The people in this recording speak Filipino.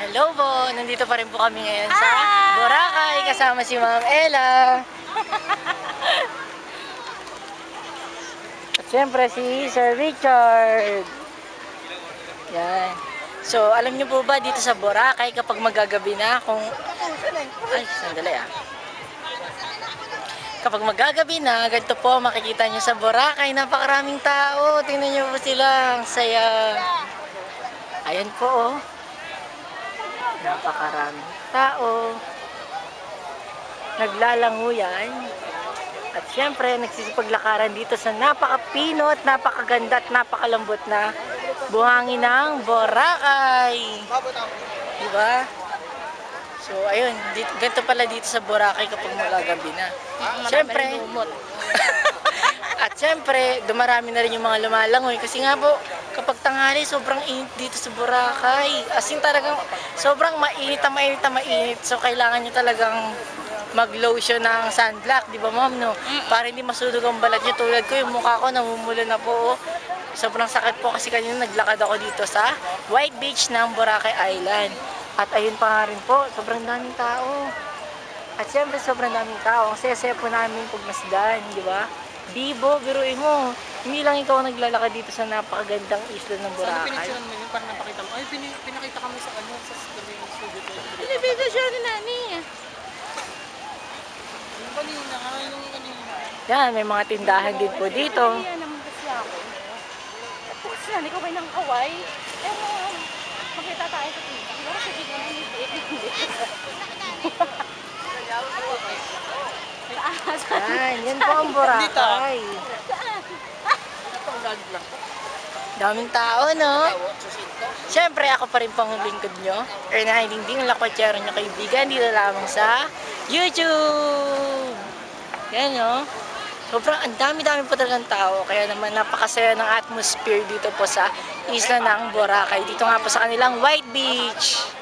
Hello po! Nandito pa rin po kami ngayon sa Boracay kasama si Ma'am Ella. At siyempre si Sir Richard. Yan. So, alam niyo po ba dito sa Boracay kapag magagabi na kung... Ay, sandali ah. Kapag magagabi na, ganito po makikita niyo sa Boracay, napakaraming tao. Tingnan niyo po sila, ang saya. Ayan po oh. Napakaraming tao. Naglalango yan. At syempre, nagsisipaglakaran dito sa napakapino at napakaganda at napakalambot na buhangin ng Boracay. Diba? So, ayun. Ganito pala dito sa Boracay kapag magagabi na. Syempre. At syempre, dumarami na rin yung mga lumalangoy. Kasi nga po, kapag tanghali, sobrang init dito sa Boracay. As in talagang, sobrang mainit na mainit na mainit. So, kailangan nyo talagang mag-lotion ng sunblock. Di ba, ma'am, no? Para hindi masunog ang balat nyo. Tulad ko, yung mukha ko, namumula na po. Sobrang sakit po kasi kanina naglakad ako dito sa White Beach ng Boracay Island. At ayun pa nga rin po, sobrang daming tao. At syempre, sobrang daming tao. Ang saya-saya po namin pagmasdan, di ba? Bibo, biruin mo. Hindi lang ikaw naglalakad dito sa napakagandang isla ng Boracay. Saan pinicturean mo yun? Parang napakita mo. Ay, pinakita kami sa ano, sa studio. Pinibidyo siya ni Nani. Yung kanina, yung kanina. Yan, may mga tindahan din po dito. Yan naman kasi ako. Tapos yan, ikaw kayo ng kaway. Pero, makita tayo sa TV. Siguro sa video na hindi. Yan po ang Boracay. Daming tao, no? Siyempre, ako pa rin pang lingkod nyo. Erna Dingding, lakwatsyero nyo kaibigan. Dito lamang sa YouTube. Yan, no? Sobrang ang dami-dami po talagang tao. Kaya naman napakasaya ng atmosphere dito po sa isla ng Boracay. Dito nga po sa kanilang White Beach.